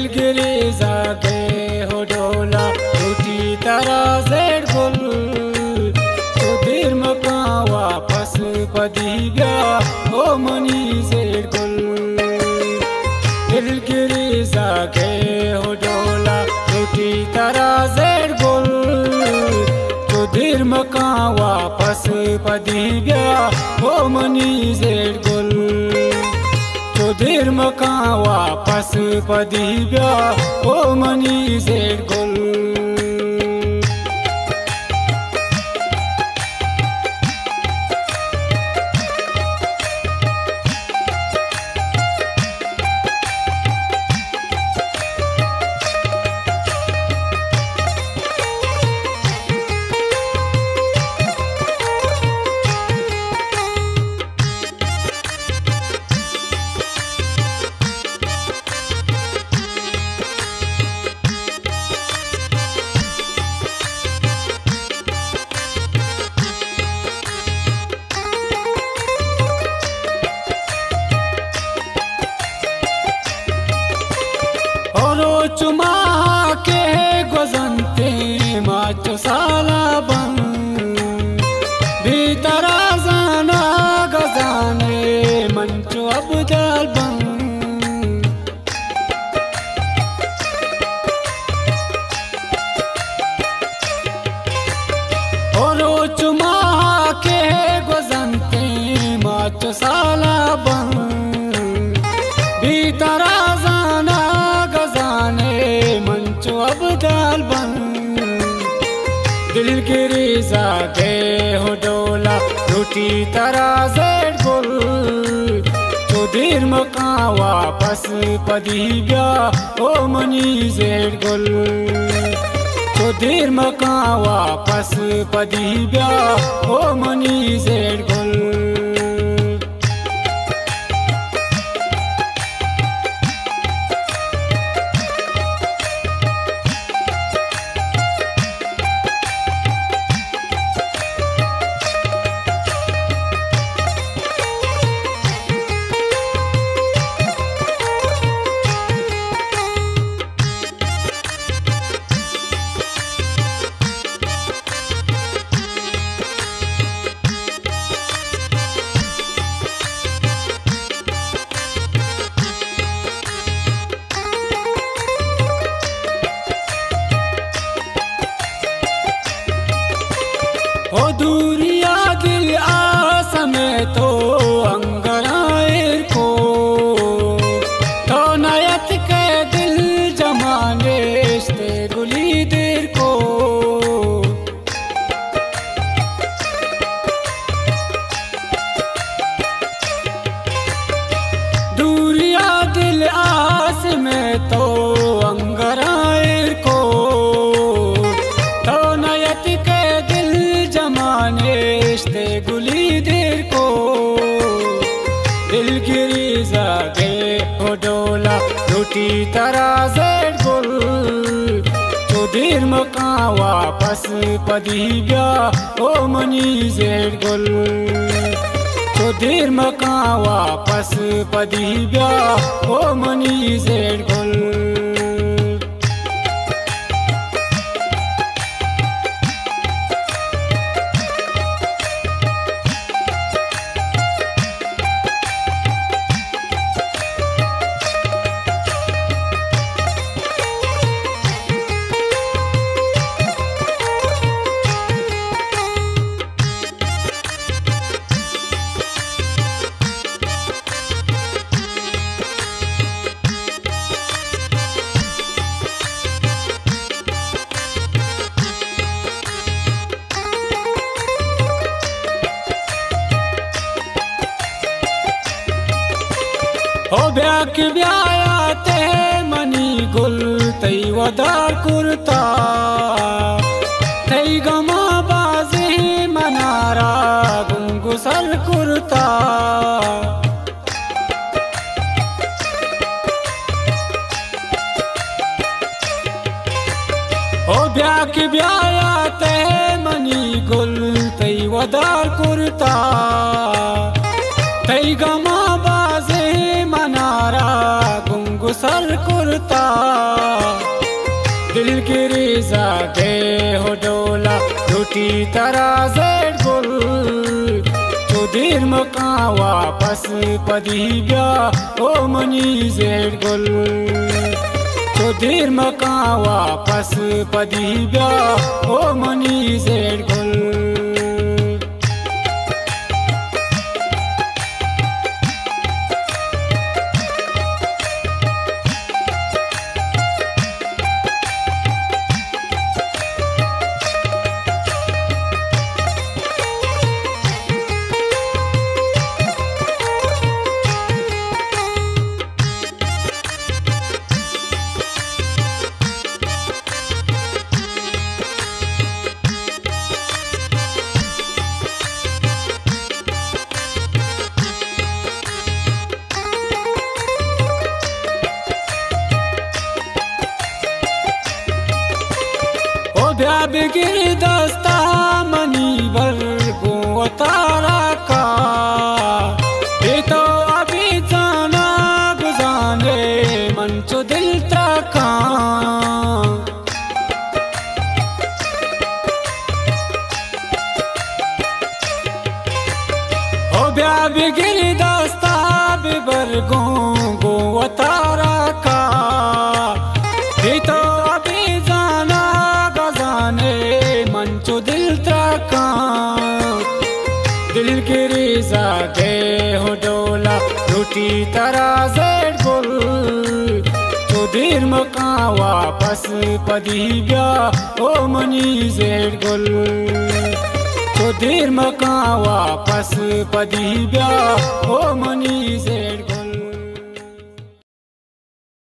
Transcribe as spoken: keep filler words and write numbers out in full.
दिलगिरी जागे हो डोला टूटी तारा जेड गुल तो देर मका वापस पदी गया ओ मनी जेड गुल दिलगिरी जागे हो डोला टूटी तारा जेड गुल तो देर मका वापस पदी गया ओ मनी जेड गुल तो देर मका वापस पदी गया ओ मनी जेड गुल चुमा के गुजनते माचो साला बन भीतरा जाना गजाने मंचो अब जाल बन और चुमा के गुजनते माचो साला बन भीतरा जाना मंचो अब दाल बन दिलगिरी जागे हो डोला टूटी तारा जेड गुल तो देर मका वापस पदी गया ओ मनी जेड गुल तो देर मका वापस पदी गया ओ मनी जेड गुल ओ दूरिया दिल आस में तो अंगराएर को तो नयत के दिल जमाने से गुली देर को दूरिया दिल आस में तो अंगराएर को तो नयत के जमाने गुली देर को दिलगिरी जागे हो डोला टूटी तारा जेड गुल तो देर मका वापस पदी गया ओ मनी जेड गुल तो देर मका वापस पदी गया ओ मनी जेड गुल ओ ब्याक ब्यायाते मनी गुल तई वदार कुर्ता तई गमा बाजे मनारा गुंगुसल कुर्ता ओ ब्याक ब्यायाते मनी गुल तई वदार कुर्ता तई गमा बाजे मनारा गुंगु सर कुर्ता दिल की रिजा गे हो डोला लुटी तरा जेड गुल चुदीर मका वापस पदी ब्या ओ मनी जेड गुल चुदीर मका वापस पदी ब्या ओ मनी जेड गुल ब्या बिगिर दस्ता मनी भर को तारा का ये तो अभी जाना गुजारे मन चो दिल तका ओ ब्या बिगिर दस्ता बिबर गो गो तारा का ये तो मंचो दिल तका दिल की रिजा गे हो डोला लुटी तरा जेड गुल चुदीर मका वापस पदी ब्या ओ मनी जेड गुल चुदीर मका वापस पदी ब्या ओ मनी जेड गुल।